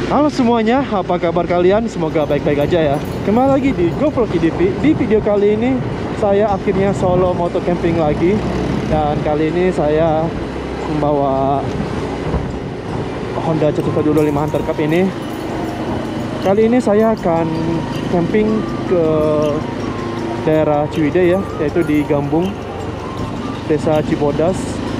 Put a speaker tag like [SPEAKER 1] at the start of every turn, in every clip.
[SPEAKER 1] Halo semuanya, apa kabar kalian? Semoga baik-baik aja ya. Kembali lagi di GoVlog IDP. Di video kali ini saya akhirnya solo moto camping lagi. Dan kali ini saya membawa Honda CC225 Hunter Cup ini. Kali ini saya akan camping ke daerah Ciwidey ya, yaitu di Gambung, Desa Cibodas.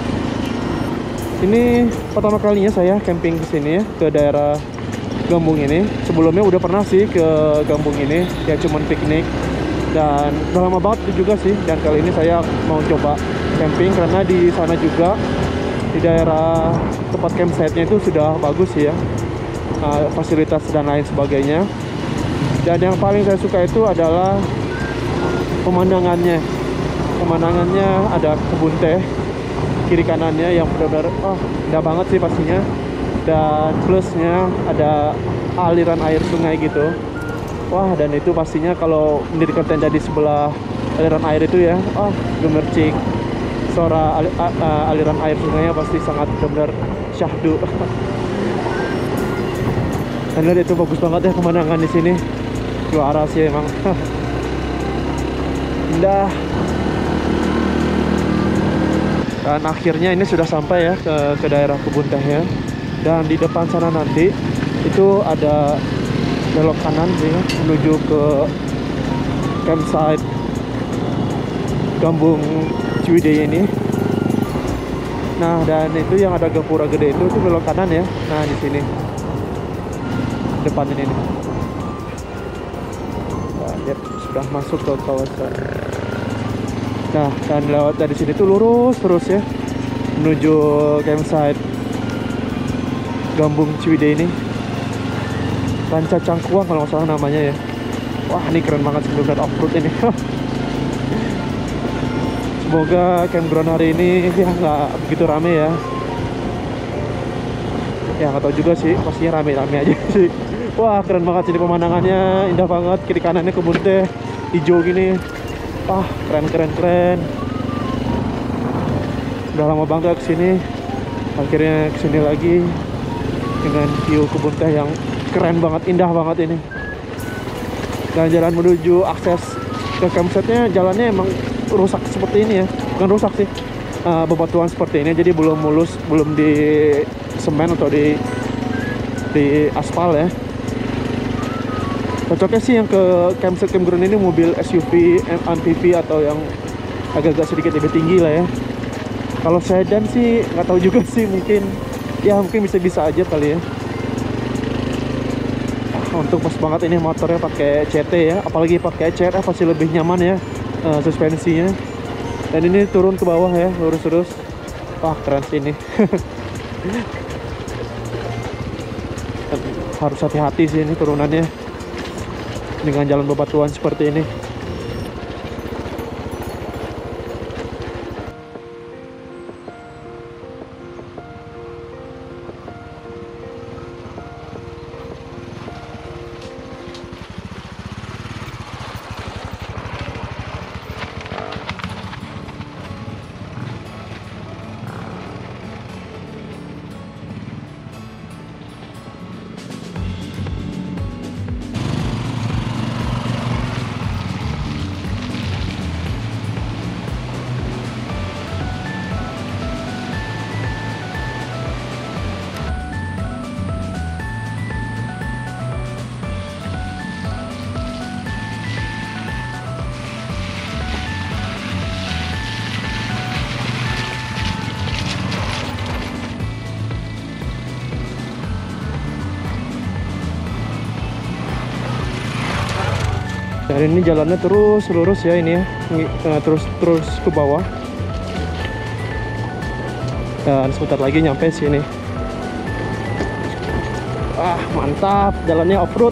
[SPEAKER 1] Ini pertama kalinya saya camping ke sini ya, ke daerah Gambung ini. Sebelumnya udah pernah sih ke Gambung ini, ya cuman piknik. Dan udah lama banget itu juga sih. Dan kali ini saya mau coba camping karena di sana juga, di daerah tempat campsite-nya itu sudah bagus sih ya, fasilitas dan lain sebagainya. Dan yang paling saya suka itu adalah pemandangannya. Pemandangannya ada kebun teh kiri kanannya yang benar-benar indah banget sih pastinya. Dan plusnya ada aliran air sungai gitu. Wah, dan itu pastinya kalau mendirikan tenda di sebelah aliran air itu ya, gemercik suara aliran air sungainya pasti sangat benar-benar syahdu. Dan lihat itu bagus banget ya pemandangan di sini. Juara sih emang. Indah. Dan akhirnya ini sudah sampai ya ke daerah kebun tehnya. Dan di depan sana nanti itu ada belok kanan sih ya, menuju ke campsite Gambung Ciwidey ini. Nah, dan itu yang ada gapura gede itu belok kanan ya. Nah, di sini depan ini nih. Nah, lihat sudah masuk ke kawasan. Nah, dan lewat dari sini tuh lurus terus ya menuju campsite Gambung Ciwidey ini. Ranca Cangkuang kalau nggak salah namanya ya. Wah, ini keren banget sih benar off-road ini. Semoga campground hari ini ya nggak begitu rame ya. Ya nggak tahu juga sih, pastinya rame-rame aja sih. Wah, keren banget sih pemandangannya, indah banget. Kiri kanannya kebun teh hijau gini. Wah, keren. Udah lama banget kesini. Akhirnya kesini lagi dengan view kebun teh yang keren banget, indah banget ini. Dan jalan menuju akses ke campsite-nya, jalannya emang rusak seperti ini ya. Bukan rusak sih, bebatuan seperti ini, jadi belum mulus, belum di semen atau di aspal ya. Cocoknya sih yang ke campground ini mobil SUV, MPV atau yang agak-agak sedikit lebih tinggi lah ya. Kalau sedan sih nggak tahu juga sih, mungkin bisa aja kali ya. Untuk pas banget ini motornya pakai CT ya, apalagi pakai CRF pasti lebih nyaman ya suspensinya. Dan ini turun ke bawah ya, lurus terus. Wah, keren sih ini. Harus hati-hati sih ini turunannya dengan jalan bebatuan seperti ini. Dan ini jalannya terus lurus ya ini ya, terus ke bawah. Dan sebentar lagi nyampe sini. Mantap, jalannya off-road.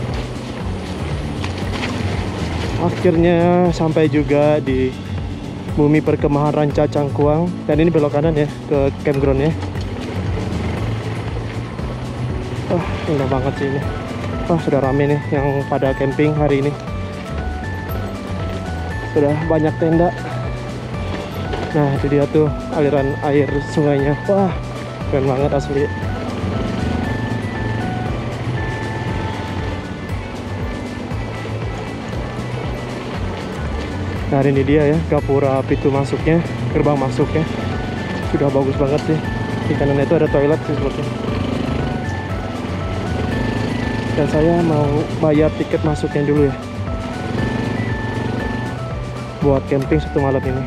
[SPEAKER 1] Akhirnya sampai juga di Bumi Perkemahan Ranca Cangkuang. Dan ini belok kanan ya ke campground ya. Wah, indah banget sih ini. Wah, sudah rame nih yang pada camping hari ini. Sudah banyak tenda. Nah, itu dia tuh aliran air sungainya. Wah, keren banget asli. Nah, ini dia ya gapura pintu masuknya, gerbang masuknya. Sudah bagus banget sih. Di kanan itu ada toilet sih sepertinya. Dan saya mau bayar tiket masuknya dulu ya, buat camping 1 malam ini.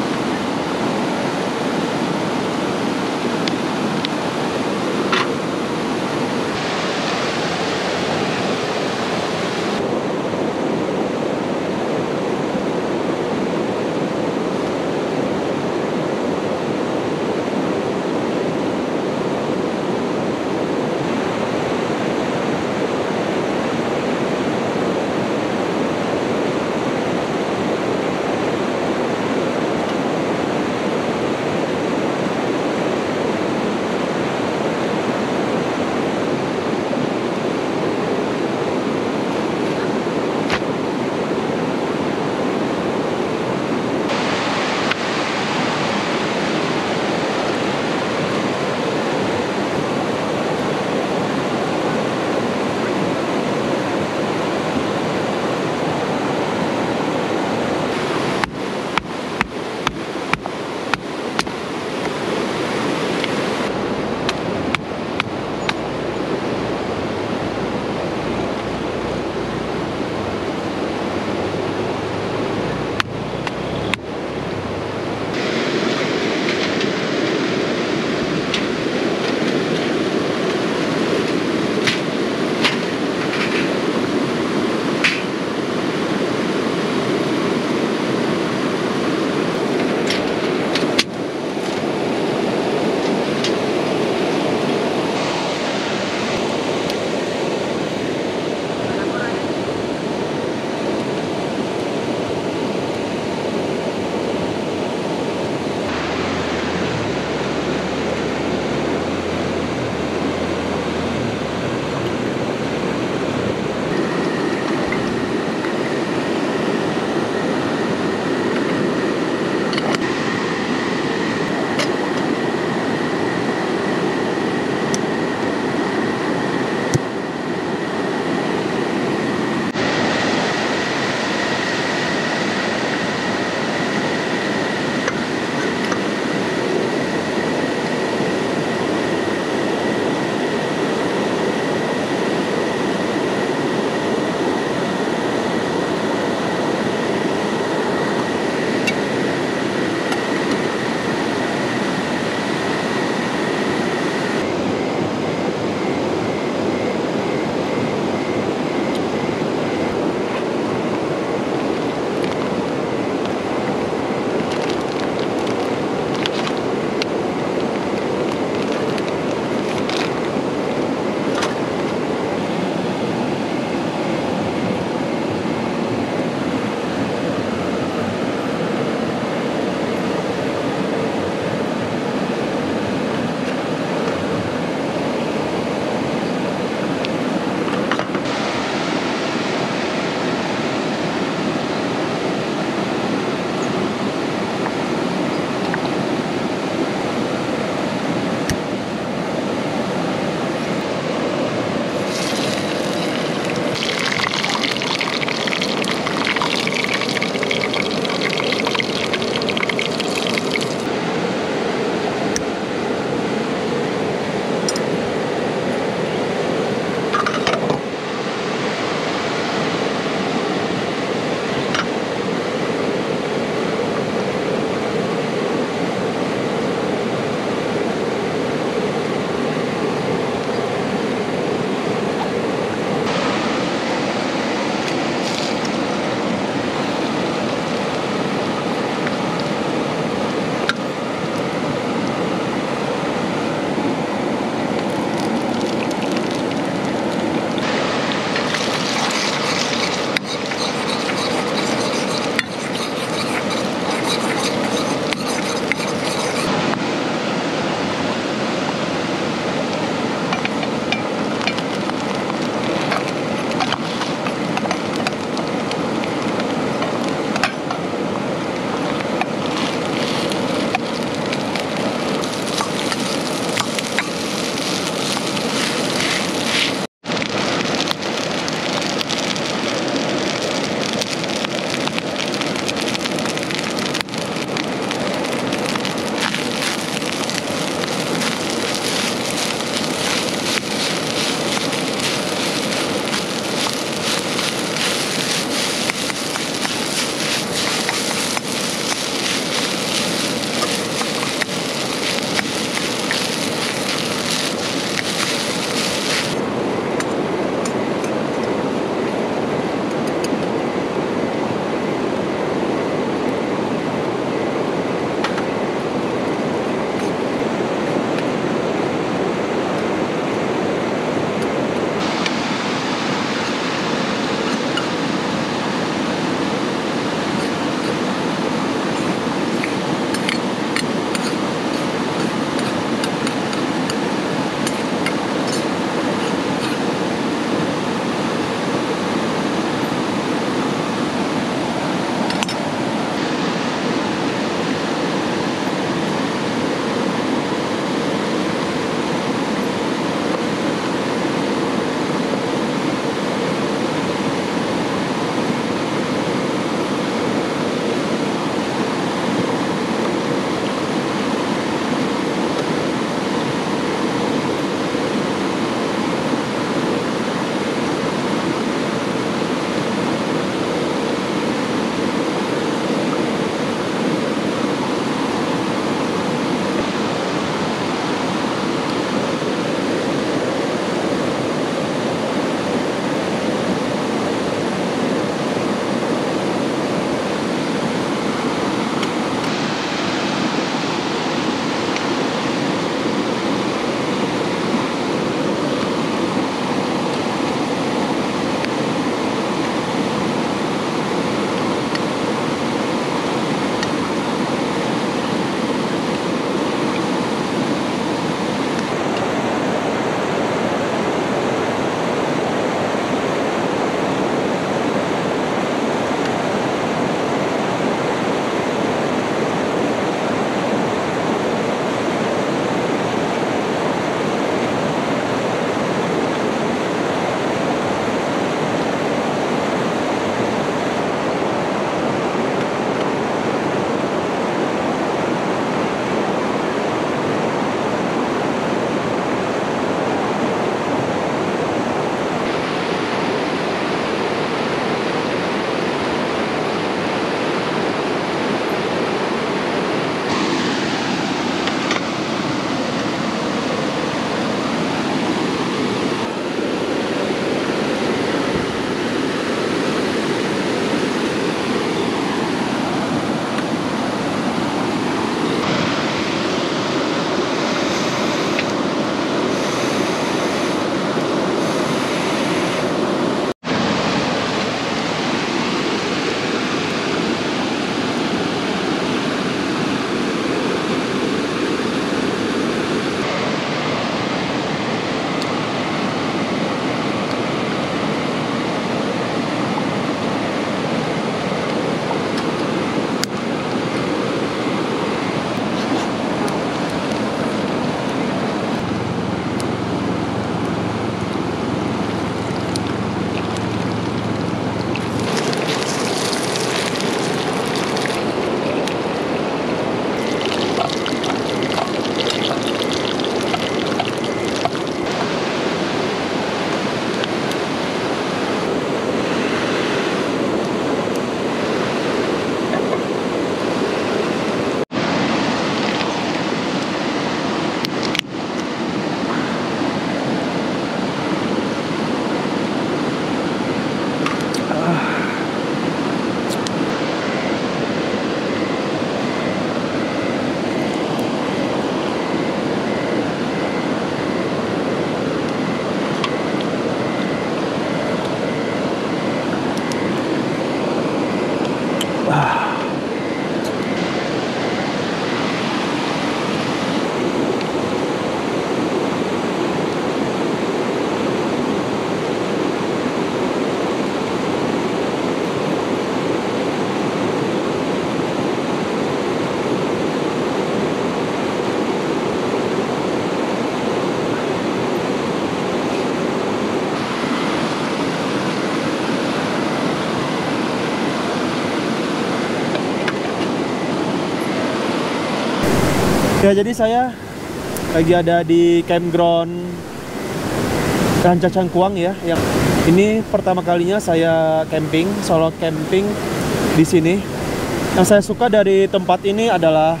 [SPEAKER 1] Oke, jadi saya lagi ada di campground Ranca Cangkuang ya. Yang ini pertama kalinya saya camping, solo camping di sini. Yang saya suka dari tempat ini adalah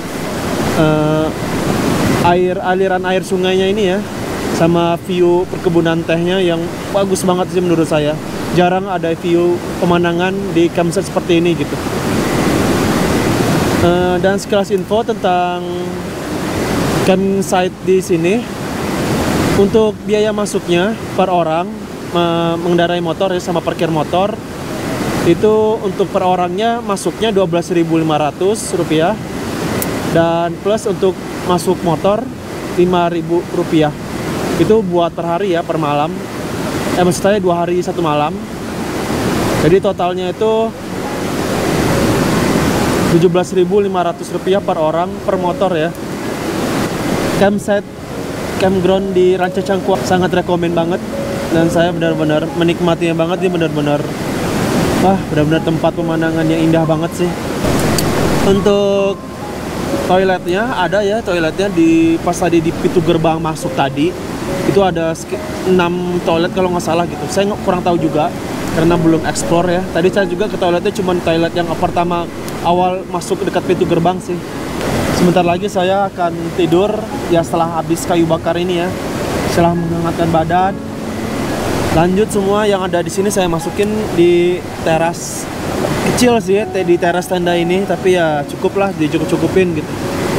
[SPEAKER 1] aliran air sungainya ini ya, sama view perkebunan tehnya yang bagus banget sih menurut saya. Jarang ada view pemandangan di campsite seperti ini gitu. Dan sekilas info tentang campsite di sini, untuk biaya masuknya per orang mengendarai motor ya sama parkir motor itu untuk per orangnya masuknya Rp12.500 dan plus untuk masuk motor Rp5.000. Itu buat per hari ya, per malam. Maksud saya 2 hari 1 malam. Jadi totalnya itu Rp17.500 per orang per motor ya. Campground di Ranca Cangkuang sangat rekomen banget, dan saya benar-benar menikmatinya banget. Ini benar-benar benar-benar tempat pemandangan yang indah banget sih. Untuk toiletnya ada ya, toiletnya di pas tadi di pintu gerbang masuk tadi itu ada 6 toilet kalau nggak salah gitu. Saya kurang tahu juga karena belum explore ya. Tadi saya juga ke toiletnya cuman toilet yang pertama awal masuk dekat pintu gerbang sih. Sebentar lagi saya akan tidur ya setelah habis kayu bakar ini ya. Setelah menghangatkan badan, lanjut semua yang ada di sini saya masukin di teras kecil sih ya, di teras tenda ini, tapi ya cukuplah, dicukup-cukupin gitu.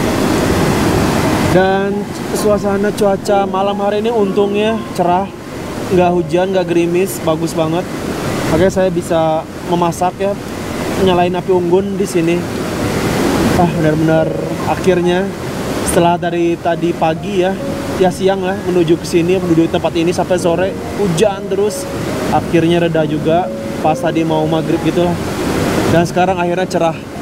[SPEAKER 1] Dan suasana cuaca malam hari ini untungnya cerah, nggak hujan, nggak gerimis, bagus banget. Makanya saya bisa memasak ya, nyalain api unggun di sini. Benar-benar akhirnya setelah dari tadi pagi ya siang lah menuju ke sini, menuju tempat ini sampai sore hujan terus, akhirnya reda juga pas tadi mau maghrib gitu lah. Dan sekarang akhirnya cerah.